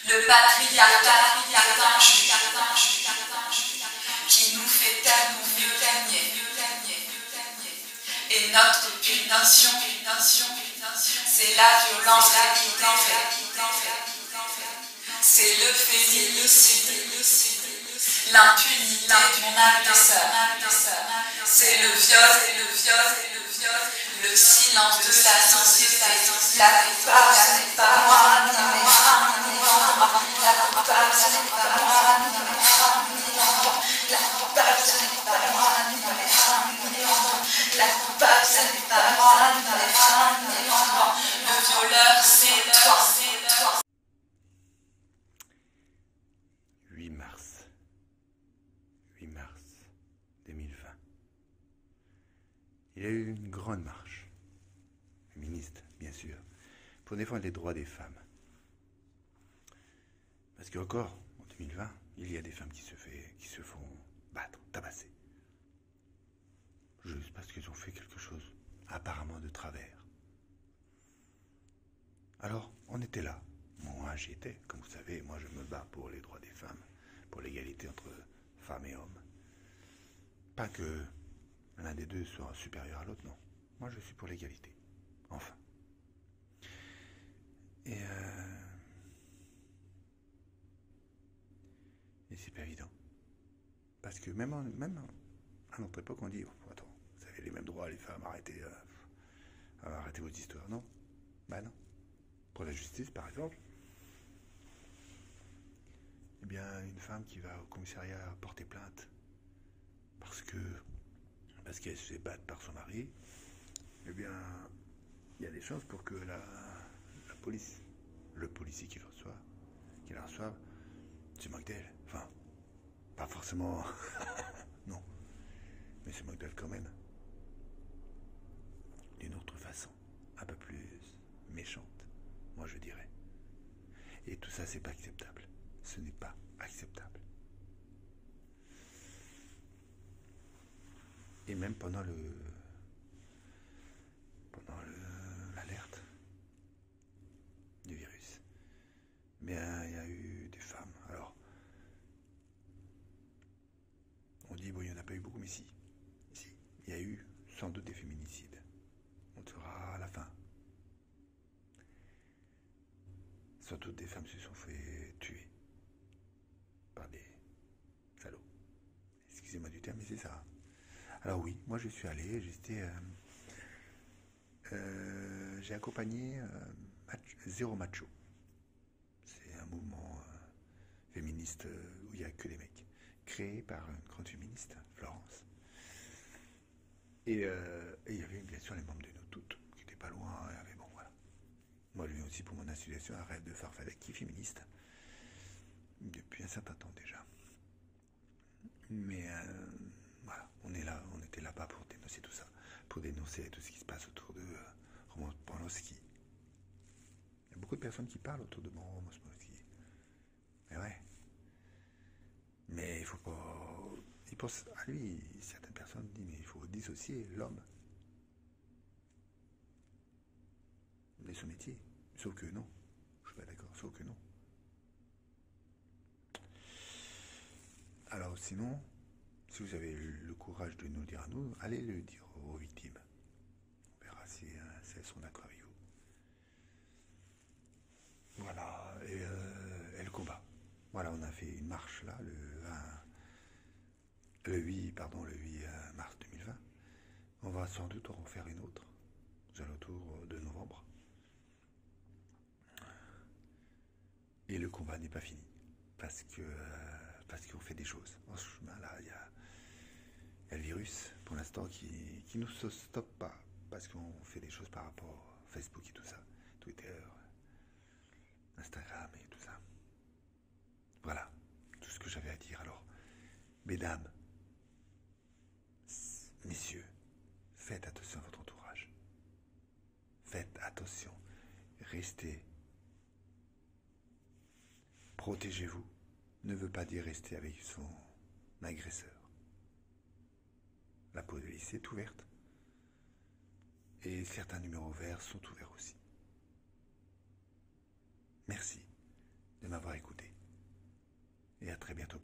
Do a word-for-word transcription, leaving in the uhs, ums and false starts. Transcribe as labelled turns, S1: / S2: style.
S1: Le patriarcat est injuste, qui nous fait tellement mieux régner. Et notre punition, c'est la violence, la violence. C'est le féminicide, l'impunité d'une agresseur. C'est le viol, le viol, le viol, le silence de la société. La coupable, ce n'est pas moi, ni mes femmes, ni mes enfants. La coupable, ce n'est pas moi, ni mes femmes, ni mes enfants. La coupable, ce n'est pas moi, ni mes femmes, ni mes enfants. La coupable, ce n'est pas moi, ni mes femmes, ni mes enfants. Le violeur, c'est toi, c'est toi.
S2: huit mars deux mille vingt. Il y a eu une grande marche, féministe bien sûr, pour défendre les droits des femmes. Parce qu'encore, en deux mille vingt, il y a des femmes qui se, fait, qui se font battre, tabasser. Juste parce qu'elles ont fait quelque chose, apparemment de travers. Alors, on était là. Moi, j'y étais. Comme vous savez, moi, je me bats pour les droits des femmes, pour l'égalité entre femmes et hommes. Pas que l'un des deux soit supérieur à l'autre, non. Moi, je suis pour l'égalité. Enfin. Et, euh... et c'est pas évident. Parce que même, en, même à notre époque, on dit, oh, attends, vous avez les mêmes droits, les femmes, arrêtez, euh, arrêtez votre histoire. Non. Ben non. Pour la justice, par exemple, eh bien, une femme qui va au commissariat porter plainte parce que parce qu'elle se fait battre par son mari, eh bien, il y a des chances pour que la, la police, le policier qui le reçoit, qui la reçoive, se moque d'elle. Enfin, pas forcément, non, mais se moque d'elle quand même. D'une autre façon, un peu plus méchante, moi je dirais. Et tout ça, c'est pas acceptable. Ce n'est pas acceptable. Et même pendant le pendant l'alerte du virus, bien il y a eu des femmes. Alors, on dit bon, il n'y en a pas eu beaucoup, mais si, si, il y a eu sans doute des féminicides. On le saura à la fin. Sans doute des femmes se sont fait tuer par des salauds. Excusez-moi du terme, mais c'est ça. Alors oui, moi je suis allé, j'étais, euh, euh, j'ai accompagné euh, Macho, Zéro Macho. C'est un mouvement euh, féministe euh, où il n'y a que des mecs, créé par une grande féministe, Florence. Et, euh, et il y avait bien sûr les membres de nous toutes, qui n'étaient pas loin, mais bon voilà. Moi je viens aussi pour mon association à Rêve de Farfadec, qui est féministe, depuis un certain temps déjà. Mais euh, voilà, on est là, on était là-bas pour dénoncer tout ça, pour dénoncer tout ce qui se passe autour de euh, Roman Polanski. Il y a beaucoup de personnes qui parlent autour de bon Roman Polanski. Mais ouais. Mais il faut pas. Il pense à lui, certaines personnes disent, mais il faut dissocier l'homme de son métier. Sauf que non. Je suis pas d'accord, sauf que non. Alors sinon, si vous avez le courage de nous le dire à nous, allez le dire aux victimes. On verra si, euh, si elles sont d'accord avec vous. Voilà, et, euh, et le combat. Voilà, on a fait une marche là, le, vingt, le huit, pardon, le huit mars deux mille vingt. On va sans doute en faire une autre, aux alentours de novembre. Et le combat n'est pas fini, parce que euh, parce qu'on fait des choses. En ce chemin-là, il y a, y a le virus, pour l'instant, qui, qui ne nous stoppe pas, parce qu'on fait des choses par rapport à Facebook et tout ça, Twitter, Instagram et tout ça. Voilà, tout ce que j'avais à dire. Alors, mesdames, messieurs, faites attention à votre entourage. Faites attention. Restez. Protégez-vous. Ne veut pas dire rester avec son agresseur. La police est ouverte. Et certains numéros verts sont ouverts aussi. Merci de de m'avoir écouté. Et à très bientôt.